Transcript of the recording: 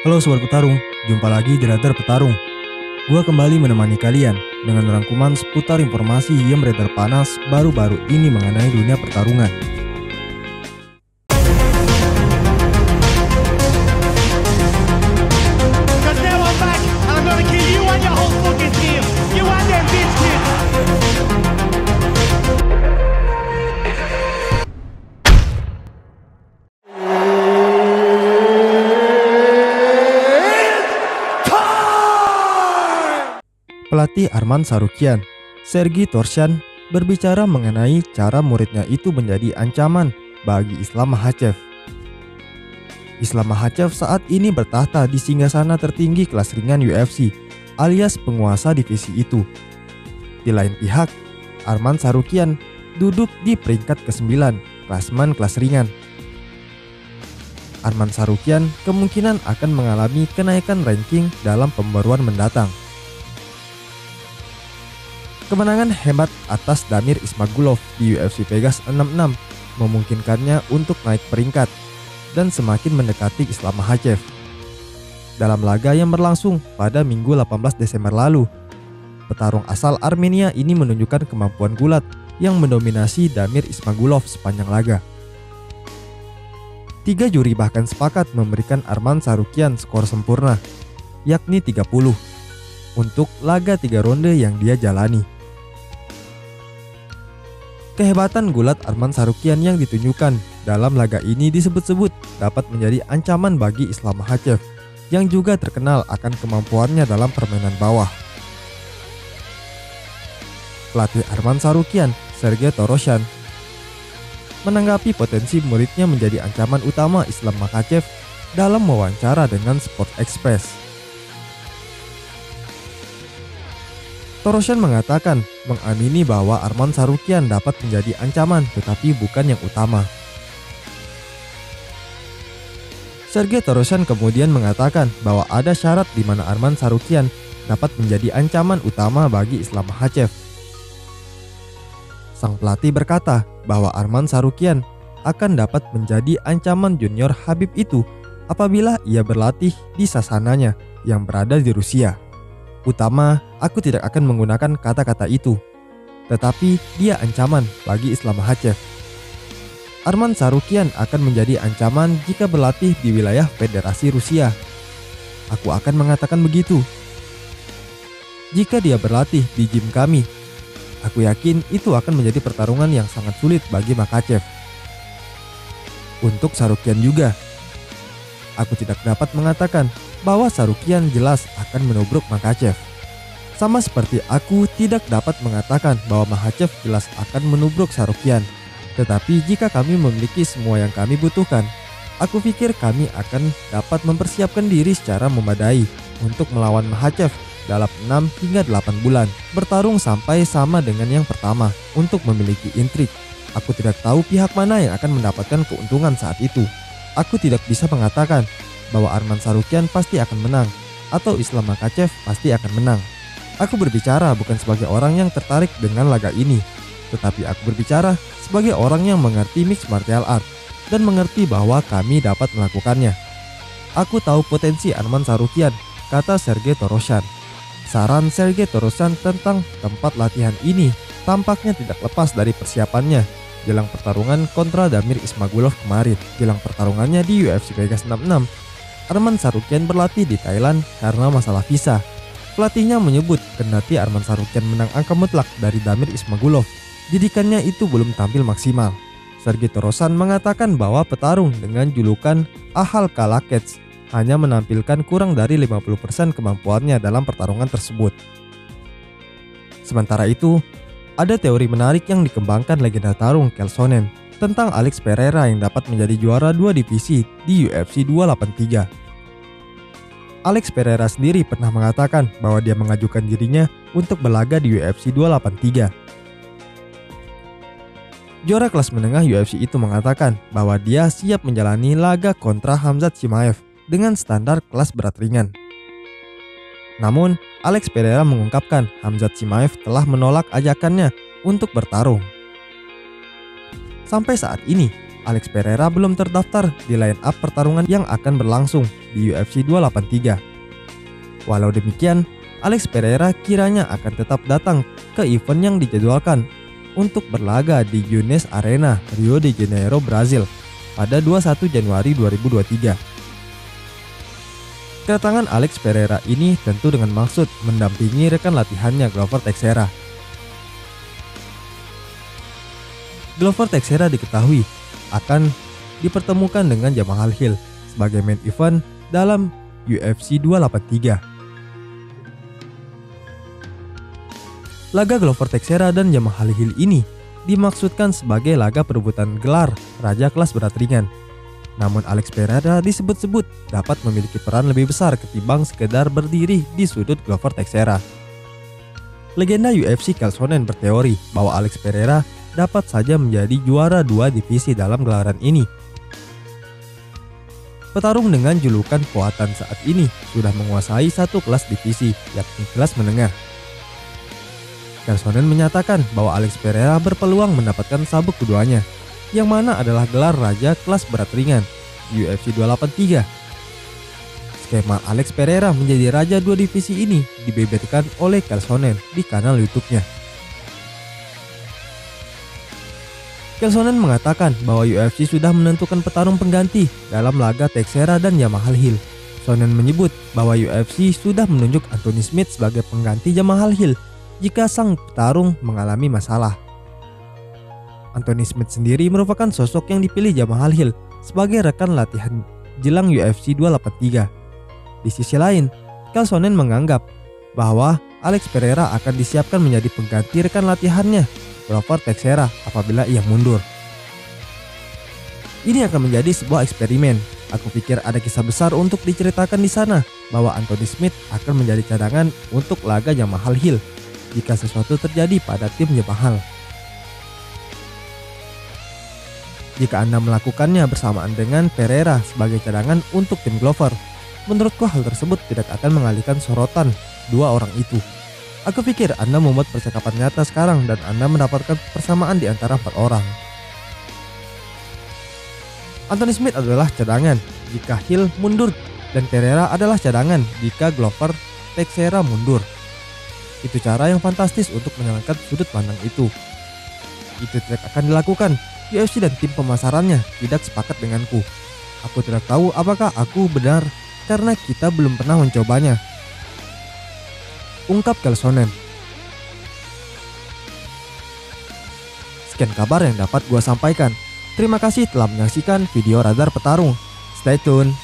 Halo Sobat Petarung, jumpa lagi di Radar Petarung. Gua kembali menemani kalian dengan rangkuman seputar informasi yang beredar panas baru-baru ini mengenai dunia pertarungan. Pelatih Arman Tsarukyan, Sergei Torshan, berbicara mengenai cara muridnya itu menjadi ancaman bagi Islam Makhachev. Islam Makhachev saat ini bertahta di singgasana tertinggi kelas ringan UFC, alias penguasa divisi itu. Di lain pihak, Arman Tsarukyan duduk di peringkat ke-9 klasemen kelas ringan. Arman Tsarukyan kemungkinan akan mengalami kenaikan ranking dalam pembaruan mendatang. Kemenangan hebat atas Damir Ismagulov di UFC Vegas 66 memungkinkannya untuk naik peringkat dan semakin mendekati Islam Makhachev. Dalam laga yang berlangsung pada Minggu 18 Desember lalu, petarung asal Armenia ini menunjukkan kemampuan gulat yang mendominasi Damir Ismagulov sepanjang laga. 3 juri bahkan sepakat memberikan Arman Tsarukyan skor sempurna, yakni 30, untuk laga 3 ronde yang dia jalani. Kehebatan gulat Arman Tsarukyan yang ditunjukkan dalam laga ini disebut-sebut dapat menjadi ancaman bagi Islam Makhachev yang juga terkenal akan kemampuannya dalam permainan bawah. Pelatih Arman Tsarukyan, Sergei Torshan, menanggapi potensi muridnya menjadi ancaman utama Islam Makhachev dalam wawancara dengan Sport Express. Torshan mengatakan mengamini bahwa Arman Tsarukyan dapat menjadi ancaman tetapi bukan yang utama. Sergei Torshan kemudian mengatakan bahwa ada syarat di mana Arman Tsarukyan dapat menjadi ancaman utama bagi Islam Makhachev. Sang pelatih berkata bahwa Arman Tsarukyan akan dapat menjadi ancaman junior Khabib itu apabila ia berlatih di sasananya yang berada di Rusia. Utama, aku tidak akan menggunakan kata-kata itu, tetapi dia ancaman bagi Islam Makhachev. Arman Tsarukyan akan menjadi ancaman jika berlatih di wilayah Federasi Rusia. Aku akan mengatakan begitu. Jika dia berlatih di gym kami, aku yakin itu akan menjadi pertarungan yang sangat sulit bagi Makhachev. Untuk Tsarukyan juga, aku tidak dapat mengatakan bahwa Tsarukyan jelas akan menubruk Makhachev. Sama seperti aku tidak dapat mengatakan bahwa Makhachev jelas akan menubruk Tsarukyan. Tetapi jika kami memiliki semua yang kami butuhkan, aku pikir kami akan dapat mempersiapkan diri secara memadai untuk melawan Makhachev dalam 6 hingga 8 bulan, bertarung sampai sama dengan yang pertama untuk memiliki intrik. Aku tidak tahu pihak mana yang akan mendapatkan keuntungan saat itu. Aku tidak bisa mengatakan bahwa Arman Tsarukyan pasti akan menang atau Islam Makhachev pasti akan menang. Aku berbicara bukan sebagai orang yang tertarik dengan laga ini, tetapi aku berbicara sebagai orang yang mengerti mixed martial art dan mengerti bahwa kami dapat melakukannya. Aku tahu potensi Arman Tsarukyan, kata Sergei Torshan. Saran Sergei Torshan tentang tempat latihan ini tampaknya tidak lepas dari persiapannya jelang pertarungan kontra Damir Ismagulov kemarin. Jelang pertarungannya di UFC Vegas 66, Arman Tsarukyan berlatih di Thailand karena masalah visa. Pelatihnya menyebut kendati Arman Tsarukyan menang angka mutlak dari Damir Ismagulov, didikannya itu belum tampil maksimal. Sergei Torshan mengatakan bahwa petarung dengan julukan Ahal Kalakets hanya menampilkan kurang dari 50% kemampuannya dalam pertarungan tersebut. Sementara itu, ada teori menarik yang dikembangkan legenda tarung Kelsonen tentang Alex Pereira yang dapat menjadi juara 2 divisi di UFC 283. Alex Pereira sendiri pernah mengatakan bahwa dia mengajukan dirinya untuk berlaga di UFC 283. Juara kelas menengah UFC itu mengatakan bahwa dia siap menjalani laga kontra Khamzat Chimaev dengan standar kelas berat ringan. Namun, Alex Pereira mengungkapkan Khamzat Chimaev telah menolak ajakannya untuk bertarung. Sampai saat ini, Alex Pereira belum terdaftar di line up pertarungan yang akan berlangsung di UFC 283. Walau demikian, Alex Pereira kiranya akan tetap datang ke event yang dijadwalkan untuk berlaga di Yunes Arena, Rio de Janeiro, Brazil pada 21 Januari 2023. Kedatangan Alex Pereira ini tentu dengan maksud mendampingi rekan latihannya Glover Teixeira. Glover Teixeira diketahui akan dipertemukan dengan Jamahal Hill sebagai main event dalam UFC 283. Laga Glover Teixeira dan Jamahal Hill ini dimaksudkan sebagai laga perebutan gelar raja kelas berat ringan. Namun Alex Pereira disebut-sebut dapat memiliki peran lebih besar ketimbang sekedar berdiri di sudut Glover Teixeira. Legenda UFC Chael Sonnen berteori bahwa Alex Pereira dapat saja menjadi juara 2 divisi dalam gelaran ini. Petarung dengan julukan Kekuatan saat ini sudah menguasai satu kelas divisi, yakni kelas menengah. Chael Sonnen menyatakan bahwa Alex Pereira berpeluang mendapatkan sabuk keduanya, yang mana adalah gelar raja kelas berat ringan di UFC 283. Skema Alex Pereira menjadi raja 2 divisi ini dibeberkan oleh Chael Sonnen di kanal YouTube-nya. Chael Sonnen mengatakan bahwa UFC sudah menentukan petarung pengganti dalam laga Teixeira dan Jamahal Hill. Sonnen menyebut bahwa UFC sudah menunjuk Anthony Smith sebagai pengganti Jamahal Hill jika sang petarung mengalami masalah. Anthony Smith sendiri merupakan sosok yang dipilih Jamahal Hill sebagai rekan latihan jelang UFC 283. Di sisi lain, Chael Sonnen menganggap bahwa Alex Pereira akan disiapkan menjadi pengganti rekan latihannya Glover Teixeira apabila ia mundur. Ini akan menjadi sebuah eksperimen. Aku pikir ada kisah besar untuk diceritakan di sana bahwa Anthony Smith akan menjadi cadangan untuk laga Jamahal Hill jika sesuatu terjadi pada tim Jamahal. Jika Anda melakukannya bersamaan dengan Pereira sebagai cadangan untuk tim Glover, menurutku hal tersebut tidak akan mengalihkan sorotan dua orang itu. Aku pikir Anda membuat percakapan nyata sekarang dan Anda mendapatkan persamaan di antara 4 orang. Anthony Smith adalah cadangan jika Hill mundur dan Pereira adalah cadangan jika Glover Teixeira mundur. Itu cara yang fantastis untuk menjalankan sudut pandang itu. Itu tidak akan dilakukan. UFC dan tim pemasarannya tidak sepakat denganku. Aku tidak tahu apakah aku benar karena kita belum pernah mencobanya, ungkap Chael Sonnen. Sekian kabar yang dapat gua sampaikan. Terima kasih telah menyaksikan video Radar Petarung. Stay tune.